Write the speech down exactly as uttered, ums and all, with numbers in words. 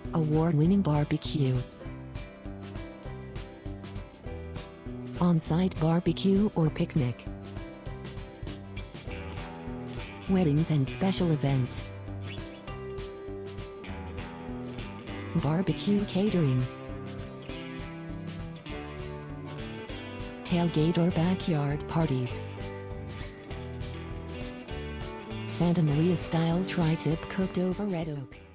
Award-winning barbecue. On-site barbecue or picnic. Weddings and special events. Barbecue catering. Tailgate or backyard parties. Santa Maria style tri-tip cooked over red oak.